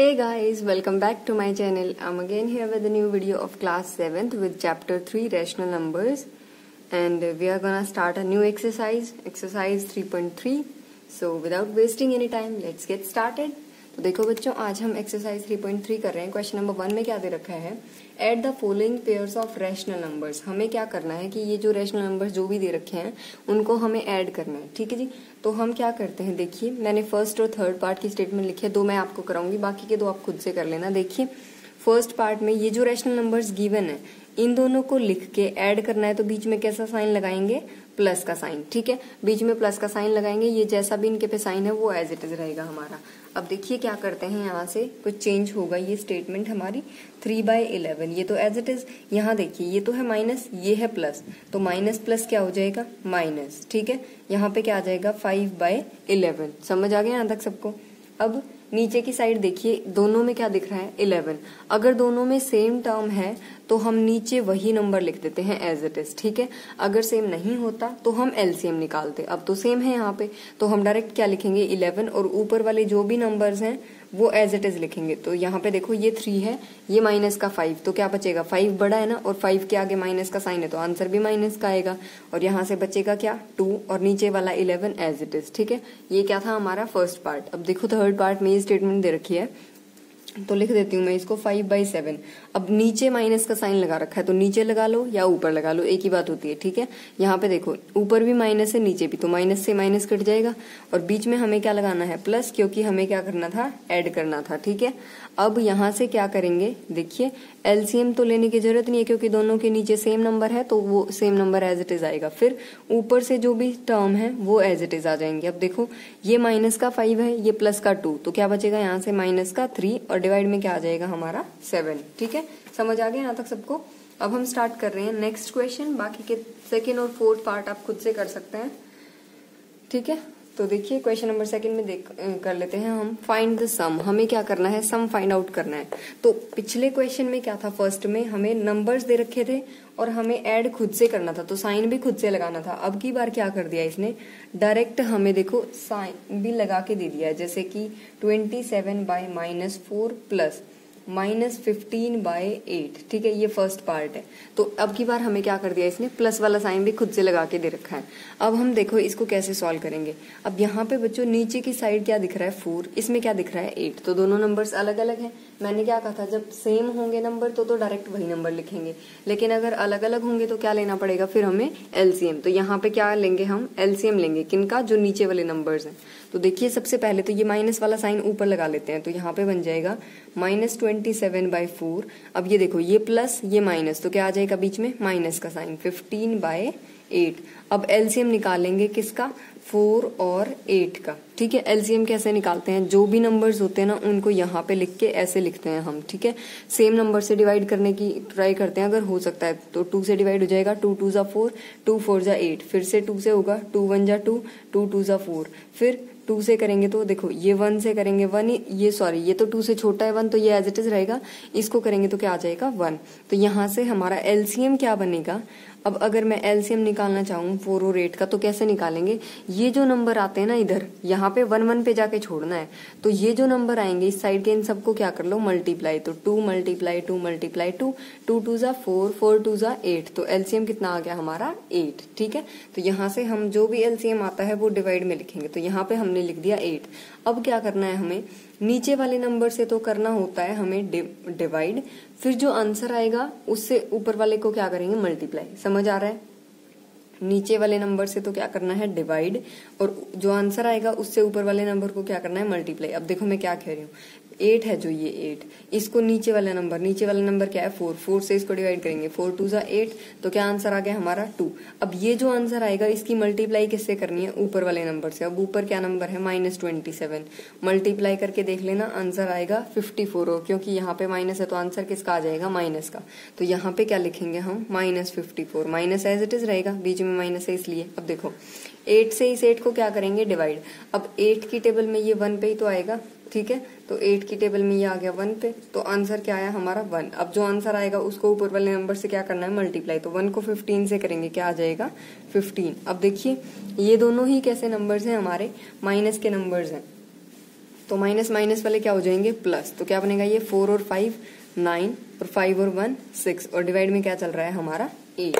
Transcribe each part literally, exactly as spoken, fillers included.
Hey guys, welcome back to my channel. I'm again here with a new video of class seventh with chapter three rational numbers, and we are gonna start a new exercise, exercise three point three. So without wasting any time, let's get started. तो देखो बच्चों, आज हम exercise three point three कर रहे हैं। Question number one में क्या दे रखा है, add the following pairs of rational numbers. हमें क्या करना है कि ये जो रैशनल नंबर्स जो भी दे रखे हैं उनको हमें ऐड करना है। ठीक है जी, तो हम क्या करते हैं, देखिए मैंने फर्स्ट और थर्ड पार्ट की स्टेटमेंट लिखी है, दो मैं आपको कराऊंगी, बाकी के दो आप खुद से कर लेना। देखिए फर्स्ट पार्ट में ये जो रैशनल नंबर्स गिवन है इन दोनों को लिख के ऐड करना है, तो बीच में कैसा साइन लगाएंगे, प्लस का साइन। ठीक है, बीच में प्लस का साइन लगाएंगे, ये जैसा भी इनके पे साइन है वो एज इट इज रहेगा हमारा। अब देखिए क्या करते हैं, यहाँ से कुछ चेंज होगा, ये स्टेटमेंट हमारी थ्री बाई इलेवन, ये तो एज इट इज। यहाँ देखिए ये तो है माइनस, ये है प्लस, तो माइनस प्लस क्या हो जाएगा, माइनस। ठीक है, यहाँ पे क्या आ जाएगा, फाइव बाई इलेवन। समझ आ गया यहाँ तक सबको। अब नीचे की साइड देखिए, दोनों में क्या दिख रहा है, इलेवन। अगर दोनों में सेम टर्म है तो हम नीचे वही नंबर लिख देते हैं एज इट इज। ठीक है, अगर सेम नहीं होता तो हम एलसीएम निकालते। अब तो सेम है यहाँ पे, तो हम डायरेक्ट क्या लिखेंगे, इलेवन, और ऊपर वाले जो भी नंबर्स हैं वो एज इट इज लिखेंगे। तो यहाँ पे देखो ये थ्री है, ये माइनस का फाइव, तो क्या बचेगा, फाइव बड़ा है ना, और फाइव के आगे माइनस का साइन है तो आंसर भी माइनस का आएगा। और यहाँ से बचेगा क्या, टू, और नीचे वाला इलेवन एज इट इज। ठीक है, ये क्या था हमारा फर्स्ट पार्ट। अब देखो थर्ड पार्ट में ये स्टेटमेंट दे रखी है, तो लिख देती हूँ मैं इसको फाइव बाई सेवन। अब नीचे माइनस का साइन लगा रखा है, तो नीचे लगा लो या ऊपर लगा लो, एक ही बात होती है। ठीक है, यहाँ पे देखो ऊपर भी माइनस है नीचे भी, तो माइनस से माइनस कट जाएगा, और बीच में हमें क्या लगाना है, प्लस, क्योंकि हमें क्या करना था, ऐड करना था। ठीक है, अब यहाँ से क्या करेंगे, देखिए एलसीएम तो लेने की जरूरत नहीं है क्योंकि दोनों के नीचे सेम नंबर है, तो वो same number as it is आएगा। फिर ऊपर से जो भी टर्म है वो एज इट इज आ जाएंगे। अब देखो ये माइनस का फाइव है, ये प्लस का टू, तो क्या बचेगा यहाँ से, माइनस का थ्री, और डिवाइड में क्या आ जाएगा हमारा, सेवन। ठीक है, समझ आ गया यहाँ तक सबको। अब हम स्टार्ट कर रहे हैं नेक्स्ट क्वेश्चन। बाकी के सेकेंड और फोर्थ पार्ट आप खुद से कर सकते हैं। ठीक है, तो देखिए क्वेश्चन नंबर सेकंड में देख कर लेते हैं हम, फाइंड द सम। हमें क्या करना है, सम फाइंड आउट करना है। तो पिछले क्वेश्चन में क्या था, फर्स्ट में हमें नंबर्स दे रखे थे और हमें ऐड खुद से करना था, तो साइन भी खुद से लगाना था। अब की बार क्या कर दिया इसने, डायरेक्ट हमें देखो साइन भी लगा के दे दिया है, जैसे कि twenty seven by minus four plus minus fifteen by eight. ठीक है, ये फर्स्ट पार्ट है। तो अब की बार हमें क्या कर दिया इसने, प्लस वाला साइन भी खुद से लगा के दे रखा है। अब हम देखो इसको कैसे सॉल्व करेंगे। अब यहाँ पे बच्चों नीचे की साइड क्या दिख रहा है, फोर, इसमें क्या दिख रहा है, एट, तो दोनों नंबर्स अलग अलग हैं। मैंने क्या कहा था, जब सेम होंगे नंबर तो तो डायरेक्ट वही नंबर लिखेंगे, लेकिन अगर अलग अलग होंगे तो क्या लेना पड़ेगा फिर हमें, एलसीएम। तो यहाँ पे क्या लेंगे हम, एलसीएम लेंगे, किनका, जो नीचे वाले नंबर्स हैं। तो देखिए सबसे पहले तो ये माइनस वाला साइन ऊपर लगा लेते हैं, तो यहाँ पे बन जाएगा minus twenty seven by four. अब ये देखो ये प्लस ये माइनस, तो क्या आ जाएगा बीच में, माइनस का साइन, फिफ्टीन बाय एट। अब एलसीएम निकालेंगे किसका, फोर और एट का। ठीक है, एलसीएम कैसे निकालते हैं, जो भी नंबर्स होते हैं ना उनको यहाँ पे लिख के ऐसे लिखते हैं हम। ठीक है, सेम नंबर से डिवाइड करने की ट्राई करते हैं, अगर हो सकता है तो टू से डिवाइड हो जाएगा, टू टू जा फोर, टू फोर जा एट, फिर से टू से होगा, टू वन जा टू, टू टू जा फोर, फिर टू से करेंगे तो देखो ये वन से करेंगे वन, ये सॉरी ये तो टू से छोटा है वन, तो ये एज इट इज रहेगा, इसको करेंगे तो क्या आ जाएगा, वन। तो यहाँ से हमारा एलसीएम क्या बनेगा। अब अगर मैं एलसीएम निकालना चाहूँ फोर और एट का, तो कैसे निकालेंगे, ये जो नंबर आते हैं ना इधर, यहाँ पे वन वन पे जाके छोड़ना है, तो ये जो नंबर आएंगे इस साइड के इन सबको क्या कर लो, मल्टीप्लाई। तो two multiply two multiply two, two two जा फोर, फोर टू जा एट, तो एलसीएम कितना आ गया हमारा, एट। ठीक है, तो यहाँ से हम जो भी एलसीएम आता है वो डिवाइड में लिखेंगे, तो यहाँ पे हमने लिख दिया एट। अब क्या करना है हमें, नीचे वाले नंबर से तो करना होता है हमें डिवाइड, फिर जो आंसर आएगा उससे ऊपर वाले को क्या करेंगे, मल्टीप्लाई। समझ आ रहा है, नीचे वाले नंबर से तो क्या करना है, डिवाइड, और जो आंसर आएगा उससे ऊपर वाले नंबर को क्या करना है, मल्टीप्लाई। अब देखो मैं क्या कह रही हूँ, एट है जो ये एट, इसको नीचे वाला नंबर, नीचे वाला नंबर क्या है, फोर, फोर से इसको डिवाइड करेंगे, फोर टू जा एट, तो क्या आंसर आ गया हमारा, टू। अब ये जो आंसर आएगा इसकी मल्टीप्लाई किससे करनी है, ऊपर वाले नंबर से। अब ऊपर क्या नंबर है, माइनस ट्वेंटी सेवन, मल्टीप्लाई करके देख लेना, आंसर आएगा फिफ्टी फोर, और क्योंकि यहाँ पे माइनस है तो आंसर किसका आ जाएगा, माइनस का। तो यहाँ पे क्या लिखेंगे हम, minus fifty four, minus as it is रहेगा, बीच में माइनस है इसलिए। अब देखो एट से इस एट को क्या करेंगे, डिवाइड। अब एट की टेबल में ये वन पे ही तो आएगा, ठीक है, तो एट की टेबल में ये आ गया वन पे, तो आंसर क्या आया हमारा, वन। अब जो आंसर आएगा उसको ऊपर वाले नंबर से क्या करना है, मल्टीप्लाई। तो वन को फिफ्टीन से करेंगे, क्या आ जाएगा, फिफ्टीन। अब देखिए ये दोनों ही कैसे नंबर्स हैं, हमारे माइनस के नंबर्स हैं, तो माइनस माइनस वाले क्या हो जाएंगे प्लस, तो क्या बनेगा ये फोर और फाइव नाइन और फाइव और वन सिक्स और डिवाइड में क्या चल रहा है हमारा एट।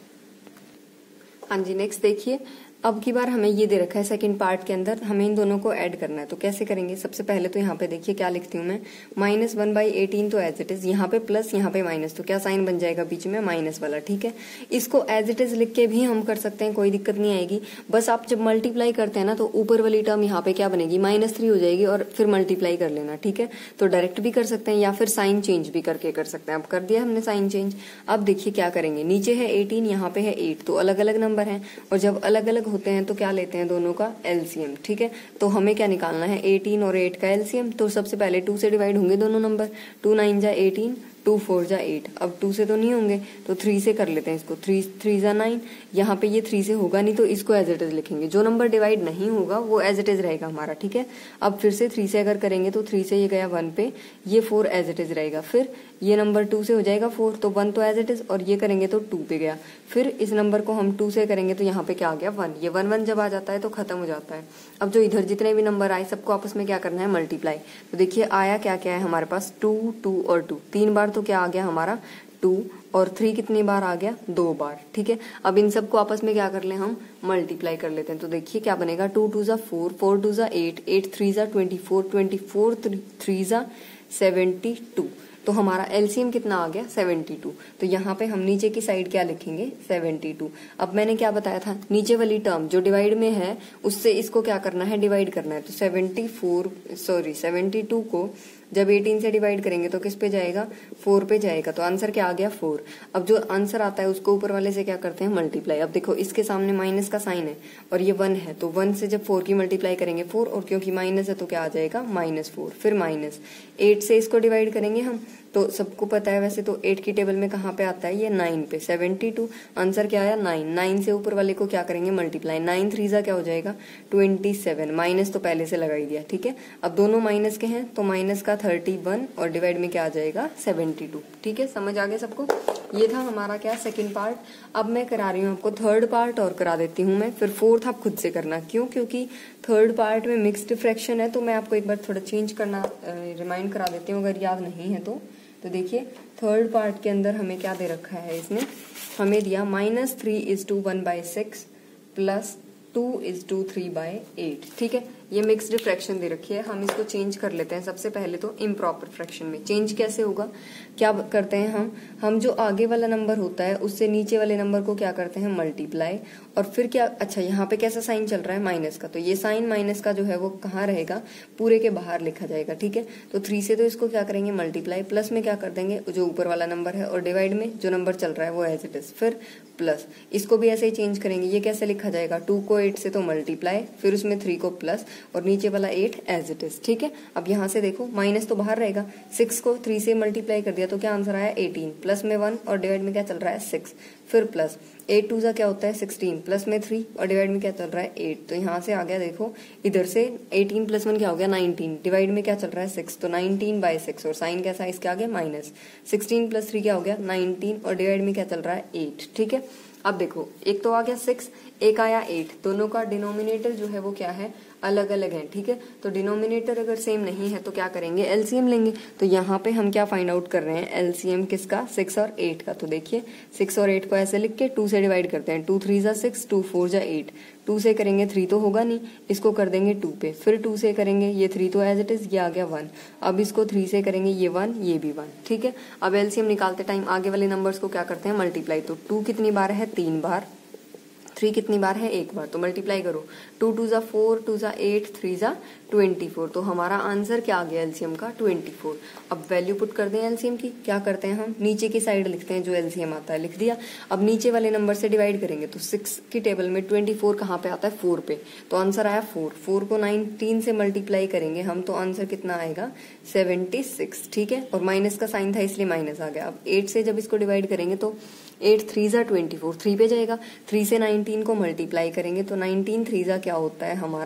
हाँ जी नेक्स्ट देखिए, अब की बार हमें ये दे रखा है सेकंड पार्ट के अंदर, हमें इन दोनों को ऐड करना है। तो कैसे करेंगे, सबसे पहले तो यहाँ पे देखिए क्या लिखती हूँ मैं, माइनस वन बाई एटीन तो एज इट इज, यहाँ पे प्लस यहाँ पे माइनस, तो क्या साइन बन जाएगा बीच में माइनस वाला। ठीक है, इसको एज इट इज लिख के भी हम कर सकते हैं, कोई दिक्कत नहीं आएगी। बस आप जब मल्टीप्लाई करते हैं ना तो ऊपर वाली टर्म यहाँ पे क्या बनेगी माइनस थ्री हो जाएगी और फिर मल्टीप्लाई कर लेना। ठीक है, तो डायरेक्ट भी कर सकते हैं या फिर साइन चेंज भी करके कर सकते हैं। अब कर दिया हमने साइन चेंज। अब देखिए क्या करेंगे, नीचे है एटीन यहाँ पे है एट, तो अलग अलग नंबर है और जब अलग अलग होते हैं तो क्या लेते हैं दोनों का एलसीएम। ठीक है, तो हमें क्या निकालना है एटीन और एट का एलसीएम। तो सबसे पहले टू से डिवाइड होंगे दोनों नंबर, टू नाइन जा एटीन, टू फोर जा एट। अब टू से तो नहीं होंगे तो थ्री से कर लेते हैं इसको, थ्री थ्री जा नाइन, यहाँ पे ये थ्री से होगा नहीं तो इसको एज इट इज लिखेंगे। जो नंबर डिवाइड नहीं होगा वो एज इट इज रहेगा हमारा। ठीक है, अब फिर से थ्री से अगर करेंगे तो थ्री से ये गया वन पे, ये फोर एज इट इज रहेगा। फिर ये नंबर टू से हो जाएगा फोर, तो वन तो एज इट इज, और ये करेंगे तो टू पे गया। फिर इस नंबर को हम टू से करेंगे तो यहाँ पे क्या आ गया वन, ये वन वन जब आ जाता है तो खत्म हो जाता है। अब जो इधर जितने भी नंबर आए सबको आपस में क्या करना है मल्टीप्लाई। तो देखिए आया क्या क्या है हमारे पास, टू टू और टू, तीन बार तो क्या आ गया हमारा टू, और थ्री कितनी बार आ गया दो बार। ठीक है, अब इन सबको आपस में क्या कर ले हम मल्टीप्लाई कर लेते हैं। तो देखिए क्या बनेगा, टू टू जा फोर, फोर टू जा एट, एट थ्री जा twenty four, twenty four three जा सेवेंटी टू। तो हमारा एलसीएम कितना आ गया सेवेंटी टू। तो यहाँ पे हम नीचे की साइड क्या लिखेंगे सेवेंटी टू। अब मैंने क्या बताया था, नीचे वाली टर्म जो डिवाइड में है उससे इसको क्या करना है डिवाइड करना है। तो seventy four sorry seventy two को जब एटीन से डिवाइड करेंगे तो किस पे जाएगा फोर पे जाएगा। तो आंसर क्या आ गया फोर। अब जो आंसर आता है उसको ऊपर वाले से क्या करते हैं मल्टीप्लाई। अब देखो इसके सामने माइनस का साइन है और ये वन है, तो वन से जब फोर की मल्टीप्लाई करेंगे फोर, और क्योंकि माइनस है तो क्या आ जाएगा माइनस फोर। फिर माइनस एट से इसको डिवाइड करेंगे हम, तो सबको पता है वैसे तो एट की टेबल में कहाँ पे आता है ये नाइन पे, सेवेंटी टू। आंसर क्या आया नाइन। नाइन से ऊपर वाले को क्या करेंगे मल्टीप्लाई, नाइन थ्री जा क्या हो जाएगा ट्वेंटी सेवन, माइनस तो पहले से लगा ही दिया। ठीक है, अब दोनों माइनस के हैं तो माइनस का थर्टी वन और डिवाइड में क्या आ जाएगा सेवेंटी टू। ठीक है, समझ आ गया सबको। ये था हमारा क्या सेकंड पार्ट। अब मैं करा रही हूँ आपको थर्ड पार्ट और करा देती हूँ मैं, फिर फोर्थ आप खुद से करना। क्यों, क्योंकि थर्ड पार्ट में मिक्स्ड फ्रैक्शन है तो मैं आपको एक बार थोड़ा चेंज करना रिमाइंड करा देती हूँ अगर याद नहीं है तो। तो देखिए थर्ड पार्ट के अंदर हमें क्या दे रखा है, इसने हमें दिया minus three is to one by six plus two is to three by eight. ठीक है, ये मिक्स्ड फ्रैक्शन दे रखी है, हम इसको चेंज कर लेते हैं। सबसे पहले तो इम्प्रॉपर फ्रैक्शन में चेंज कैसे होगा, क्या करते हैं हम हम जो आगे वाला नंबर होता है उससे नीचे वाले नंबर को क्या करते हैं मल्टीप्लाई, और फिर क्या, अच्छा यहाँ पे कैसा साइन चल रहा है माइनस का, तो ये साइन माइनस का जो है वो कहाँ रहेगा पूरे के बाहर लिखा जाएगा। ठीक है, तो थ्री से तो इसको क्या करेंगे मल्टीप्लाई, प्लस में क्या कर देंगे जो ऊपर वाला नंबर है, और डिवाइड में जो नंबर चल रहा है वो एज इट इज, फिर प्लस। इसको भी ऐसे ही चेंज करेंगे, ये कैसे लिखा जाएगा, टू को एट से तो मल्टीप्लाई, फिर उसमें थ्री को प्लस और नीचे वाला एट एज इट इज। ठीक है, अब यहाँ से देखो माइनस तो बाहर रहेगा, सिक्स को थ्री से मल्टीप्लाई कर दिया तो क्या आंसर आया एटीन, प्लस में वन और डिवाइड में क्या चल रहा है सिक्स, फिर प्लस एट टू जा क्या होता है सिक्सटीन, प्लस में थ्री और डिवाइड में क्या चल रहा है एट। तो यहाँ से आ गया देखो इधर से एटीन प्लस वन क्या हो गया नाइनटीन, डिवाइड में क्या चल रहा है सिक्स, तो नाइनटीन बाई सिक्स, और साइन कैसा इसके आगे माइनस, सिक्सटीन प्लस थ्री क्या हो गया नाइनटीन और डिवाइड में क्या चल रहा है एट। ठीक है, अब देखो एक तो आ गया सिक्स, एक आया एट, दोनों का डिनोमिनेटर जो है वो क्या है अलग अलग है। ठीक है, तो डिनोमिनेटर अगर सेम नहीं है तो क्या करेंगे एलसीएम लेंगे। तो यहाँ पे हम क्या फाइंड आउट कर रहे हैं एलसीएम किसका, सिक्स और एट का। तो देखिए सिक्स और एट को ऐसे लिख के टू से डिवाइड करते हैं, टू थ्री जा सिक्स, टू फोर जा एट, टू से करेंगे थ्री तो होगा नहीं, इसको कर देंगे टू पे, फिर टू से करेंगे ये थ्री तो एज इट इज, ये आ गया वन, अब इसको थ्री से करेंगे ये वन ये भी वन। ठीक है, अब एलसीएम निकालते टाइम आगे वाले नंबर्स को क्या करते हैं मल्टीप्लाई। तो टू कितनी बार है तीन बार, थ्री कितनी बार है एक बार, तो मल्टीप्लाई करो, टू टू जा फोर, टू जा एट, थ्री जा ट्वेंटी फोर। तो हमारा आंसर क्या आ गया एलसीएम का ट्वेंटी फोर। अब वैल्यू पुट कर दें एलसीएम की, क्या करते हैं हम नीचे की साइड लिखते हैं जो एलसीएम आता है, लिख दिया। अब नीचे वाले नंबर से डिवाइड करेंगे तो सिक्स की टेबल में ट्वेंटी फोर कहाँ पे आता है फोर पे, तो आंसर आया फोर। फोर को नाइनटीन से मल्टीप्लाई करेंगे हम तो आंसर कितना आएगा सेवेंटी सिक्स। ठीक है, और माइनस का साइन था इसलिए माइनस आ गया। अब एट से जब इसको डिवाइड करेंगे तो एट थ्री जा ट्वेंटी फोर, थ्री पे जाएगा, थ्री से नाइनटीन को मल्टीप्लाई करेंगे तो नाइनटीन थ्री जा क्या होता है हमारा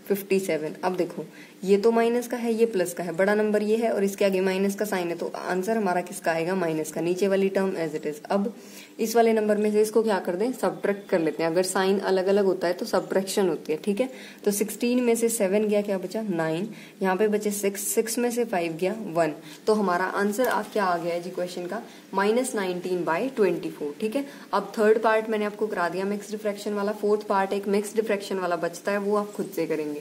फिफ्टी सेवन। अब देखो ये तो माइनस का है, ये प्लस का है, बड़ा नंबर ये है और इसके आगे माइनस का साइन है, तो आंसर हमारा किसका आएगा, माइनस का। नीचे वाली टर्म एज इट इज। अब इस वाले नंबर में से इसको क्या कर दें, सब्ट्रैक्ट कर लेते हैं। अगर साइन अलग अलग होता है तो सब्ट्रैक्शन होती है, ठीक है। तो सिक्सटीन में से सेवन गया, क्या बचा, नाइन। यहाँ पे बचे सिक्स, सिक्स में से फाइव गया, वन। तो हमारा आंसर आप क्या आ गया है जी क्वेश्चन का, minus nineteen by twenty four, ठीक है। अब थर्ड पार्ट मैंने आपको करा दिया मिक्स डिफ्रैक्शन वाला, फोर्थ पार्ट एक मिक्स डिफ्रैक्शन वाला बचता है, वो आप खुद से करेंगे।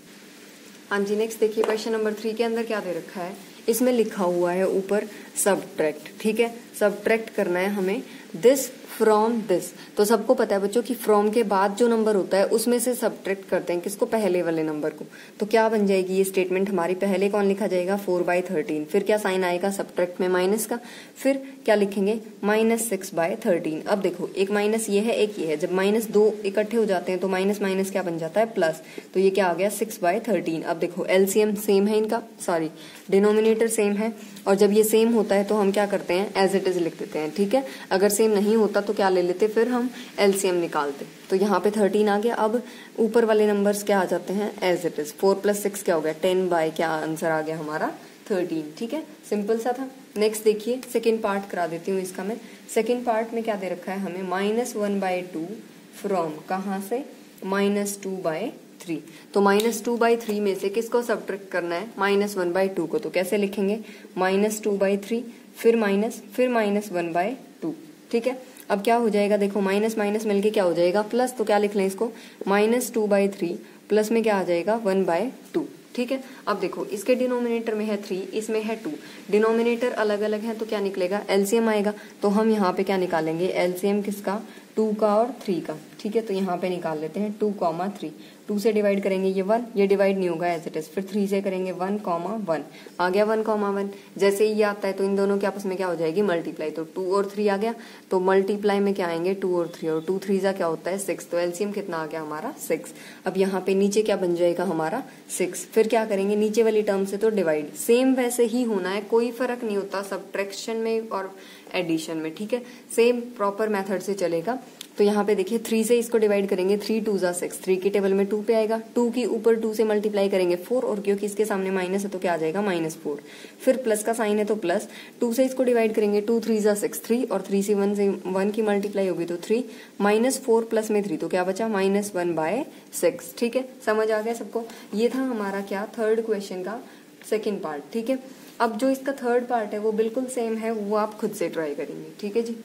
हाँ जी, नेक्स्ट देखिए क्वेश्चन नंबर थ्री के अंदर क्या दे रखा है, इसमें लिखा हुआ है ऊपर सब्ट्रैक्ट, ठीक है। सब्ट्रैक्ट करना है हमें दिस फ्रॉम दिस। तो सबको पता है बच्चों कि फ्रॉम के बाद जो नंबर होता है उसमें से सब्ट्रैक्ट करते हैं किसको, पहले वाले नंबर को। तो क्या बन जाएगी ये स्टेटमेंट हमारी, पहले कौन लिखा जाएगा, फोर बाई थर्टीन, फिर क्या साइन आएगा सब्ट्रैक्ट में माइनस का, फिर क्या लिखेंगे, माइनस सिक्स बाय थर्टीन। अब देखो एक माइनस ये है, एक ये है, जब माइनस दो इकट्ठे हो जाते हैं तो माइनस माइनस क्या बन जाता है, प्लस। तो ये क्या आ गया, सिक्स बाय थर्टीन। अब देखो एलसीएम सेम है इनका, सॉरी डिनोमिनेटर सेम है, और जब ये सेम होता है तो हम क्या करते हैं, एज इट इज लिख देते हैं, ठीक है। अगर सेम नहीं होता तो क्या ले लेते, फिर हम एलसीएम निकालते। तो यहाँ पे थर्टीन आ गया। अब ऊपर वाले नंबर्स क्या आ जाते हैं, as it is. Four plus six क्या हो गया, टेन बाय क्या आंसर आ गया हमारा, थर्टीन, ठीक है। सिंपल सा था। नेक्स्ट देखिए सेकेंड पार्ट करा देती हूँ इसका मैं। सेकेंड पार्ट में क्या दे रखा है हमें, minus one by two from, कहाँ से, माइनस टू बाय थ्री। तो माइनस टू बाई थ्री में से किसको सब्ट्रैक्ट करना है, माइनस वन बाई टू को। तो कैसे लिखेंगे, माइनस टू बाई थ्री, फिर माइनस, फिर माइनस वन बाय टू, ठीक है। अब क्या हो जाएगा, देखो माइनस माइनस मिलके क्या हो जाएगा, प्लस। तो क्या लिख लें इसको, minus two by three plus में क्या आ जाएगा, वन बाय टू, ठीक है। अब देखो इसके डिनोमिनेटर में है थ्री, इसमें है टू, डिनोमिनेटर अलग अलग है तो क्या निकलेगा, एलसीएम आएगा। तो हम यहाँ पे क्या निकालेंगे, एलसीएम किसका, टू का और थ्री का, ठीक है। तो यहाँ पे निकाल लेते हैं टू कॉमा थ्री। टू से डिवाइड करेंगे ये वन, ये डिवाइड नहीं होगा एज इट इज। फिर थ्री से करेंगे वन कॉमा वन, आ गया वन कॉमा वन। जैसे ही ये आता है तो इन दोनों के आपस में क्या हो जाएगी, मल्टीप्लाई। तो टू और थ्री आ गया, तो मल्टीप्लाई में क्या आएंगे, टू और थ्री, और टू थ्री जा क्या होता है, सिक्स। तो एलसीएम कितना आ गया हमारा, सिक्स। अब यहाँ पे नीचे क्या बन जाएगा हमारा, सिक्स। फिर क्या करेंगे, नीचे वाली टर्म से तो डिवाइड, सेम वैसे ही होना है, कोई फर्क नहीं होता सब्ट्रैक्शन में और एडिशन में, ठीक है। सेम प्रॉपर मेथड से चलेगा। तो यहाँ पे देखिए थ्री से इसको डिवाइड करेंगे, थ्री टू जा सिक्स, थ्री की टेबल में टू पे आएगा, टू की ऊपर टू से मल्टीप्लाई करेंगे फोर, और क्योंकि इसके सामने माइनस है तो क्या आ जाएगा, माइनस फोर। फिर प्लस का साइन है तो प्लस, टू से इसको डिवाइड करेंगे, टू थ्री जा सिक्स, थ्री, और थ्री से वन से वन की मल्टीप्लाई होगी तो थ्री, माइनस फोर प्लस में थ्री, तो क्या बचा, माइनस वन बाय सिक्स, ठीक है। समझ आ गया सबको। ये था हमारा क्या, थर्ड क्वेश्चन का सेकेंड पार्ट, ठीक है। अब जो इसका थर्ड पार्ट है वो बिल्कुल सेम है, वो आप खुद से ट्राई करेंगे, ठीक है जी।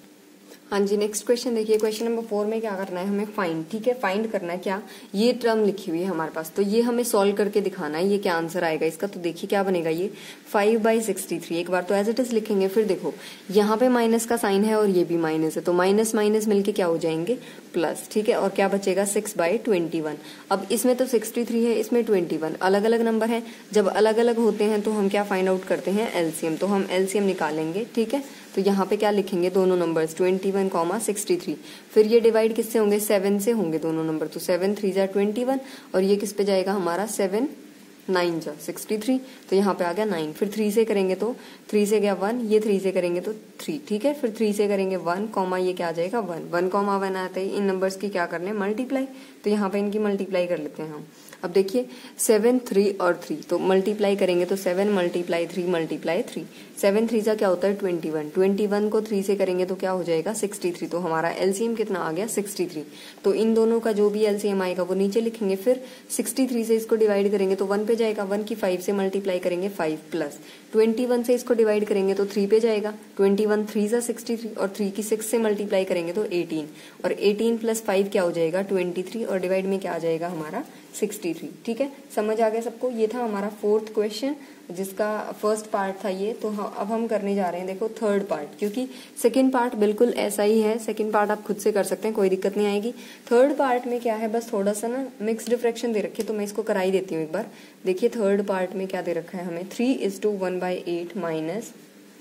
हाँ जी, नेक्स्ट क्वेश्चन देखिए। क्वेश्चन नंबर फोर में क्या करना है हमें, फाइंड, ठीक है। फाइंड करना है क्या, ये टर्म लिखी हुई है हमारे पास, तो ये हमें सॉल्व करके दिखाना है, ये क्या आंसर आएगा इसका। तो देखिए क्या बनेगा, ये फाइव बाई सिक्सटी थ्री। एक बार तो एज इट इज लिखेंगे, फिर देखो यहाँ पे माइनस का साइन है और ये भी माइनस है, तो माइनस माइनस मिलके क्या हो जाएंगे, प्लस, ठीक है। और क्या बचेगा, सिक्स बाई ट्वेंटी वन। अब इसमें तो सिक्सटी थ्री है, इसमें ट्वेंटी वन, अलग अलग नंबर है। जब अलग अलग होते हैं तो हम क्या फाइंड आउट करते हैं, एलसीएम। तो हम एलसीएम निकालेंगे, ठीक है। तो यहाँ पे क्या लिखेंगे, दोनों numbers twenty one comma sixty three. फिर ये डिवाइड किससे होंगे, सेवन से होंगे दोनों नंबर। तो सेवन थ्री जा ट्वेंटी वन, और ये किस पे जाएगा हमारा, सेवन नाइन जा सिक्सटी थ्री। तो यहाँ पे आ गया नाइन। फिर थ्री से करेंगे तो थ्री से गया वन, ये थ्री से करेंगे तो थ्री, ठीक है। फिर थ्री से करेंगे वन कॉमा ये क्या आ जाएगा, वन। वन कॉमा वन आते ही इन नंबर्स की क्या करने, मल्टीप्लाई। तो यहाँ पे इनकी मल्टीप्लाई कर लेते हैं हम। अब देखिए सेवन, थ्री और थ्री, तो मल्टीप्लाई करेंगे तो seven multiply three multiply three, seven three जा क्या होता है, ट्वेंटी वन। ट्वेंटी वन को थ्री से करेंगे तो क्या हो जाएगा, सिक्सटी थ्री। तो हमारा एलसीएम कितना आ गया, सिक्सटी थ्री। तो इन दोनों का जो भी एलसीएम आएगा वो नीचे लिखेंगे। फिर सिक्सटी थ्री से इसको डिवाइड करेंगे तो वन पे जाएगा, वन की फाइव से मल्टीप्लाई करेंगे, फाइव प्लस ट्वेंटी वन से इसको डिवाइड करेंगे तो थ्री पे जाएगा, ट्वेंटी वन थ्री जा सिक्सटी थ्री, और थ्री की सिक्स से मल्टीप्लाई करेंगे तो एटीन, और एटीन प्लस फाइव क्या हो जाएगा, ट्वेंटी थ्री, और डिवाइड में क्या आ जाएगा हमारा, सिक्सटी थ्री, ठीक है। समझ आ गया सबको। ये था हमारा फोर्थ क्वेश्चन, जिसका फर्स्ट पार्ट था ये। तो हाँ, अब हम करने जा रहे हैं देखो थर्ड पार्ट, क्योंकि सेकंड पार्ट बिल्कुल ऐसा ही है। सेकंड पार्ट आप खुद से कर सकते हैं, कोई दिक्कत नहीं आएगी। थर्ड पार्ट में क्या है, बस थोड़ा सा ना मिक्स डिफ्रैक्शन दे रखी है, तो मैं इसको करा ही देती हूँ एक बार। देखिए थर्ड पार्ट में क्या दे रखा है हमें, three is to one by eight minus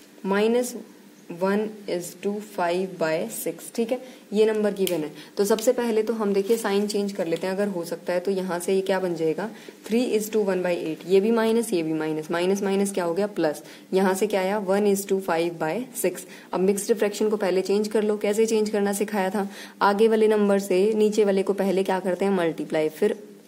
minus one is to five by six, ठीक है। ये नंबर गिवन है। तो सबसे पहले तो हम देखिए साइन चेंज कर लेते हैं, अगर हो सकता है तो यहाँ से ये क्या बन जाएगा, three is to one by eight, ये भी माइनस ये भी माइनस, माइनस माइनस क्या हो गया, प्लस। यहाँ से क्या आया, one is to five by six. अब मिक्स डिफ्रैक्शन को पहले चेंज कर लो। कैसे चेंज करना सिखाया था, आगे वाले नंबर से नीचे वाले को पहले क्या करते हैं, मल्टीप्लाई, फिर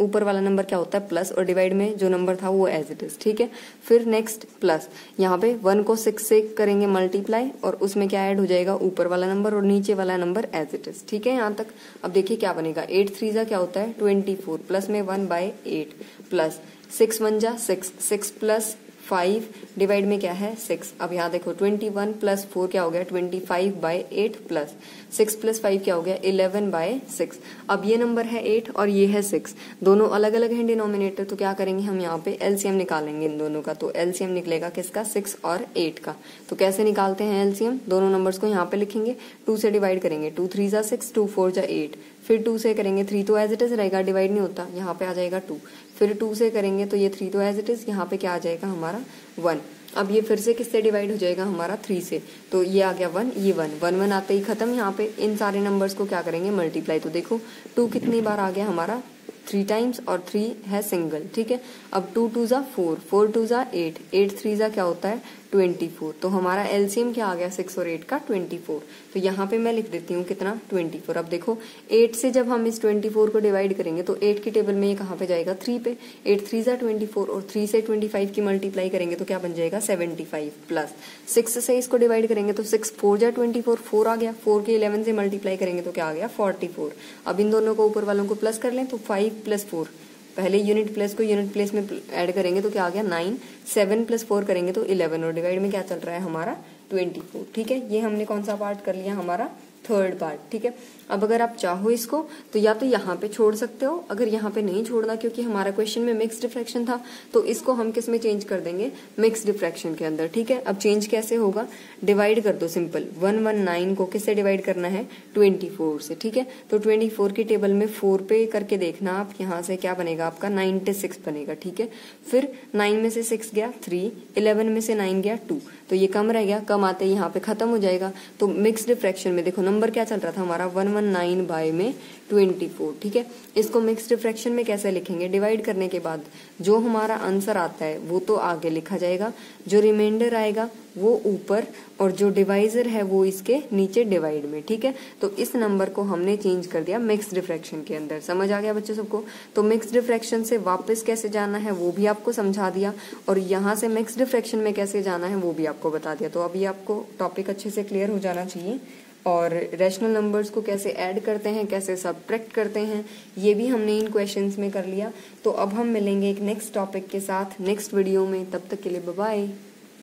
ऊपर वाला नंबर क्या होता है प्लस, और डिवाइड में जो नंबर था वो एज इट इज, ठीक है। फिर नेक्स्ट प्लस, यहाँ पे वन को सिक्स से करेंगे मल्टीप्लाई और उसमें क्या ऐड हो जाएगा ऊपर वाला नंबर और नीचे वाला नंबर एज इट इज, ठीक है यहाँ तक। अब देखिए क्या बनेगा, एट थ्री जा क्या होता है ट्वेंटी फोर, प्लस में one by eight, plus six one जा six, six plus five, divide में क्या है सिक्स। अब यहाँ देखो ट्वेंटी वन प्लस फोर क्या हो गया twenty five by eight, plus six plus five क्या हो गया इलेवन बाय सिक्स। अब ये नंबर है एट और ये है सिक्स, दोनों अलग अलग हैं डिनोमिनेटर, तो क्या करेंगे हम यहाँ पे एलसीएम निकालेंगे इन दोनों का। तो एलसीएम निकलेगा किसका, सिक्स और एट का। तो कैसे निकालते हैं एलसीएम, दोनों नंबर्स को यहाँ पे लिखेंगे, टू से डिवाइड करेंगे, टू थ्री जा सिक्स, टू फोर जा एट, फिर टू से करेंगे, थ्री तो एज इट इज रहेगा, डिवाइड नहीं होता, यहाँ पे आ जाएगा टू, फिर टू से करेंगे तो ये थ्री तो एज इट इज, यहाँ पे क्या आ जाएगा हमारा वन। अब ये फिर से किससे डिवाइड हो जाएगा हमारा थ्री से, तो ये आ गया वन, ये वन, वन वन आते ही खत्म। यहाँ पे इन सारे नंबर्स को क्या करेंगे मल्टीप्लाई, तो देखो टू कितनी बार आ गया हमारा थ्री टाइम्स और थ्री है सिंगल, ठीक है। अब टू टू जा फोर, फोर टू जा एट, एट थ्री जा क्या होता है ट्वेंटी फोर, तो हमारा एलसीएम क्या आ गया सिक्स और एट का ट्वेंटी फोर। तो यहाँ पे मैं लिख देती हूँ कितना ट्वेंटी फोर। अब देखो एट से जब हम इस ट्वेंटी फोर को डिवाइड करेंगे तो एट की टेबल में ये कहाँ पे जाएगा थ्री पे, एट थ्री जा ट्वेंटी फोर और थ्री से ट्वेंटी फाइव की मल्टीप्लाई करेंगे तो क्या बन जाएगा सेवेंटी फाइव, प्लस सिक्स से इसको डिवाइड करेंगे तो सिक्स फोर जा ट्वेंटी फोर, फोर आ गया, फोर के इलेवन से मल्टीप्लाई करेंगे तो क्या आ गया फोर्टी फोर। अब इन दोनों को ऊपर वालों को प्लस कर लें तो फाइव प्लस फोर, पहले यूनिट प्लेस को यूनिट प्लेस में ऐड करेंगे तो क्या आ गया नाइन, सेवन प्लस फोर करेंगे तो इलेवन और डिवाइड में क्या चल रहा है हमारा ट्वेंटी फोर, ठीक है। ये हमने कौन सा पार्ट कर लिया हमारा थर्ड पार्ट, ठीक है। अब अगर आप चाहो इसको तो या तो यहाँ पे छोड़ सकते हो, अगर यहाँ पे नहीं छोड़ना क्योंकि हमारा क्वेश्चन में मिक्स डिफ्रैक्शन था तो इसको हम किस में चेंज कर देंगे मिक्स डिफ्रैक्शन के अंदर, ठीक है। अब चेंज कैसे होगा, डिवाइड कर दो सिंपल, वन वन नाइन को किससे डिवाइड करना है ट्वेंटी फोर से, ठीक है। तो ट्वेंटी फोर की टेबल में फोर पे करके देखना आप, यहाँ से क्या बनेगा आपका नाइन्टी सिक्स बनेगा, ठीक है। फिर नाइन में से सिक्स गया थ्री, इलेवन में से नाइन गया टू, तो ये कम रह गया, कम आते ही यहाँ पे खत्म हो जाएगा। तो मिक्स डिफ्रैक्शन में देखो नंबर क्या चल रहा था हमारा वन वन नाइन बाय में ट्वेंटी फोर, ठीक है। इसको मिक्स डिफ्रैक्शन में कैसे लिखेंगे, डिवाइड करने के बाद जो हमारा आंसर आता है वो तो आगे लिखा जाएगा, जो रिमाइंडर आएगा वो ऊपर, और जो डिवाइजर है वो इसके नीचे डिवाइड में, ठीक है। तो इस नंबर को हमने चेंज कर दिया मिक्स डिफ्रैक्शन के अंदर। समझ आ गया बच्चों सबको। तो मिक्स डिफ्रैक्शन से वापस कैसे जाना है वो भी आपको समझा दिया, और यहाँ से मिक्स डिफ्रैक्शन में कैसे जाना है वो भी आपको बता दिया। तो अभी आपको टॉपिक अच्छे से क्लियर हो जाना चाहिए। और रैशनल नंबर्स को कैसे ऐड करते हैं, कैसे सब्ट्रैक्ट करते हैं, ये भी हमने इन क्वेश्चंस में कर लिया। तो अब हम मिलेंगे एक नेक्स्ट टॉपिक के साथ नेक्स्ट वीडियो में, तब तक के लिए बाय बाय।